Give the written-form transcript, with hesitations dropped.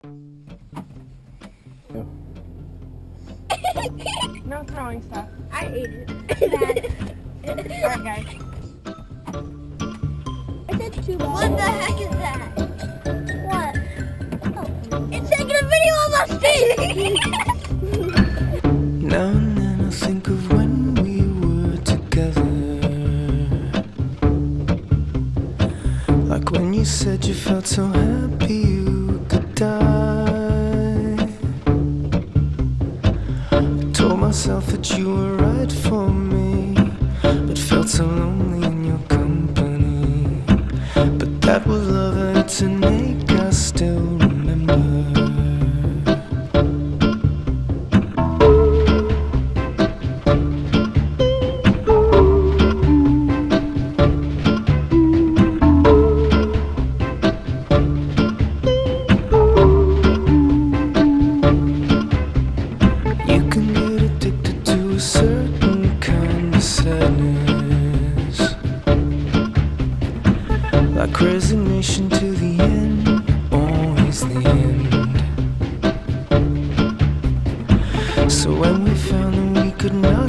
No throwing stuff. I ate it. Alright, guys. I said 2 balls. What the heck is that? What? Oh. It's taking a video of us feet! Now and then I think of when we were together, like when you said you felt so happy you could die. I told myself that you were right for me, but felt so lonely in your company. But that was love and it's an ache I still remember. Like resignation to the end, always the end. So when we found that we could not